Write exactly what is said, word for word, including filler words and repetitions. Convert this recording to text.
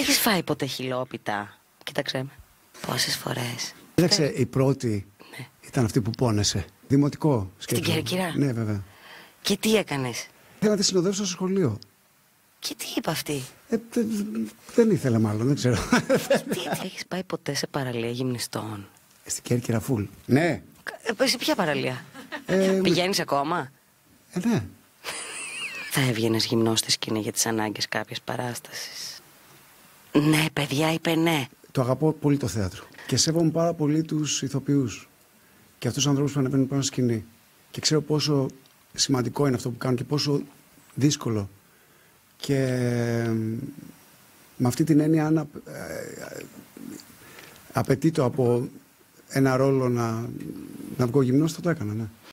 Έχεις φάει ποτέ χιλόπιτα? Κοίταξε με. Πόσες φορές? Κοίταξε, η πρώτη ναι. ήταν αυτή που πόνεσε. Δημοτικό. Στην Κέρκυρα? Ναι, βέβαια. Και τι έκανες? Ήθελα να τη συνοδεύσω στο σχολείο. Και τι είπε αυτή? Ε, δεν ήθελα μάλλον, δεν ξέρω. Τι, έχεις πάει ποτέ σε παραλία γυμνιστών? Στην Κέρκυρα φουλ. Ναι. Ε, σε ποια παραλία? Ε, Πηγαίνεις ακόμα? Ε, ναι. Θα έβγαινες γυμνός στη σκηνή για τις ανάγκες κάποιες παράστασης? Ναι, παιδιά, είπε ναι. Το αγαπώ πολύ το θέατρο. Και σέβομαι πάρα πολύ τους ηθοποιούς. Και αυτούς τους ανθρώπους που ανεβαίνουν πάνω στη σκηνή. Και ξέρω πόσο σημαντικό είναι αυτό που κάνουν και πόσο δύσκολο. Και με αυτή την έννοια, αν απαιτεί το από ένα ρόλο να, να βγω γυμνός, θα το έκανα, ναι.